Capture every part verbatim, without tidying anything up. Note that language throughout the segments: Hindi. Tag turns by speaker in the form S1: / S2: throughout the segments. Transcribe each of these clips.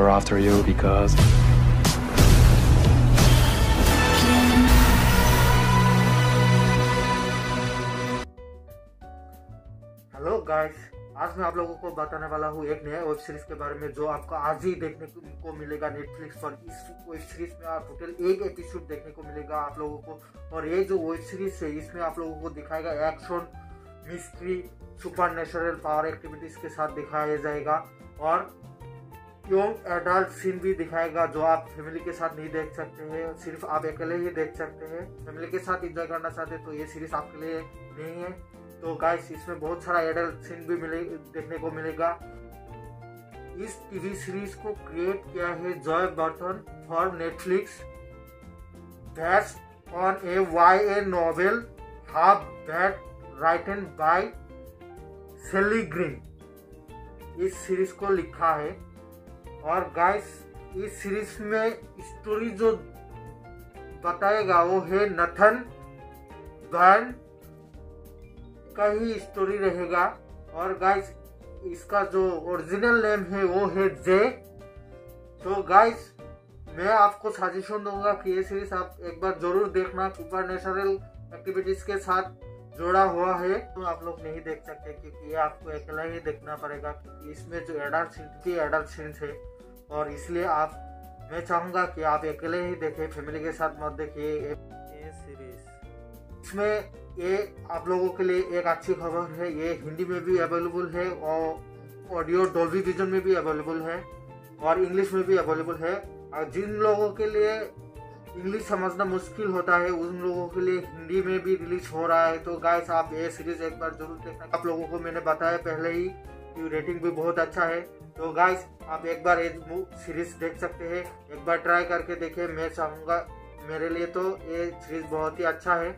S1: are after you because
S2: hello guys, आज मैं आप लोगों को बताने वाला हूँ एक नया वेब सीरीज के बारे में जो आपको आज ही देखने को मिलेगा नेटफ्लिक्स पर। इस वेब सीरीज में आप टोटल एक एपिसोड देखने को मिलेगा आप लोगों को। और ये जो वेब सीरीज है इसमें आप लोगों को दिखाएगा action, mystery, supernatural power activities के साथ दिखाया जाएगा। और यंग एडल्ट सीन भी दिखाएगा जो आप फैमिली के साथ नहीं देख सकते हैं, सिर्फ आप अकेले ही देख सकते हैं। फैमिली के साथ एंजॉय करना चाहते हैं तो ये सीरीज आपके लिए नहीं है। तो गाइस, इसमें बहुत सारा एडल्ट सीन भी मिले देखने को मिलेगा। इस टीवी सीरीज को क्रिएट किया है Joe Barton for Netflix, based on a Y A novel half that written by Sally Green. इस सीरीज को लिखा है। और गाइस, इस सीरीज में स्टोरी जो बताएगा वो है नथन वैन का ही स्टोरी रहेगा। और गाइस, इसका जो ओरिजिनल नेम है वो है जे। तो गाइस, मैं आपको सजेशन दूंगा कि ये सीरीज आप एक बार जरूर देखना। सुपर नेचुरल एक्टिविटीज के साथ जोड़ा हुआ है तो आप लोग नहीं देख सकते क्योंकि ये आपको अकेला ही देखना पड़ेगा, क्योंकि इसमें जो एडल्ट सीन की एडल्ट सीन्स है। और इसलिए आप मैं चाहूँगा कि आप अकेले ही देखें, फैमिली के साथ मत देखिए ये सीरीज। इसमें ये आप लोगों के लिए एक अच्छी खबर है, ये हिंदी में भी अवेलेबल है और ऑडियो डॉल्बी विजन में भी अवेलेबल है और इंग्लिश में भी अवेलेबल है। और जिन लोगों के लिए इंग्लिश समझना मुश्किल होता है उन लोगों के लिए हिंदी में भी रिलीज हो रहा है। तो गाइस, आप ये सीरीज एक बार जरूर देखना। आप लोगों को मैंने बताया पहले ही कि रेटिंग भी बहुत अच्छा है। तो गाइस, आप एक बार ये सीरीज देख सकते हैं, एक बार ट्राई करके देखिए। मैं चाहूँगा, मेरे लिए तो ये सीरीज बहुत ही अच्छा है।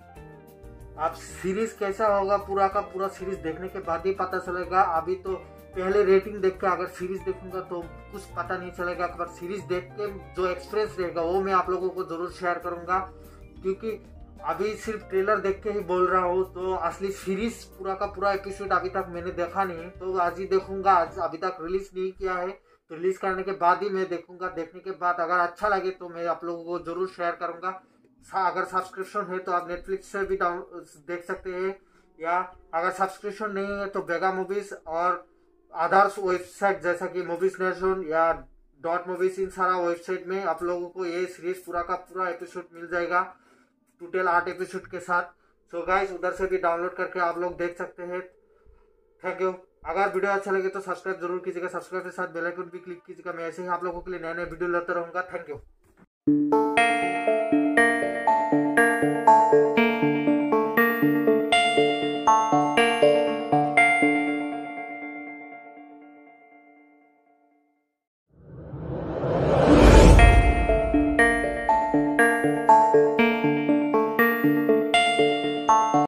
S2: आप सीरीज कैसा होगा पूरा का पूरा सीरीज देखने के बाद ही पता चलेगा। अभी तो पहले रेटिंग देख के अगर सीरीज देखूंगा तो कुछ पता नहीं चलेगा। पर सीरीज देख के जो एक्सपीरियंस रहेगा वो मैं आप लोगों को जरूर शेयर करूंगा, क्योंकि अभी सिर्फ ट्रेलर देख के ही बोल रहा हूँ। तो असली सीरीज पूरा का पूरा एपिसोड अभी तक मैंने देखा नहीं, तो आज ही देखूंगा। आज अभी तक रिलीज नहीं किया है, तो रिलीज करने के बाद ही मैं देखूंगा। देखने के बाद अगर अच्छा लगे तो मैं आप लोगों को जरूर शेयर करूंगा। अगर सब्सक्रिप्शन है तो आप नेटफ्लिक्स से भी डाउन देख सकते हैं, या अगर सब्सक्रिप्शन नहीं है तो बेगा मूवीज और अदर्स वेबसाइट जैसा कि मूवीज नेशन या डॉट मूवीज, इन सारा वेबसाइट में आप लोगों को ये सीरीज पूरा का पूरा एपिसोड मिल जाएगा, टोटल आठ एपिसोड के साथ। सो गाइस, उधर से भी डाउनलोड करके आप लोग देख सकते हैं। Thank you. अगर वीडियो अच्छा लगे तो सब्सक्राइब जरूर कीजिएगा, सब्सक्राइब के साथ बेल आइकन भी क्लिक कीजिएगा। मैं ऐसे ही आप लोगों के लिए नए नए वीडियो लाता रहूंगा। Thank you.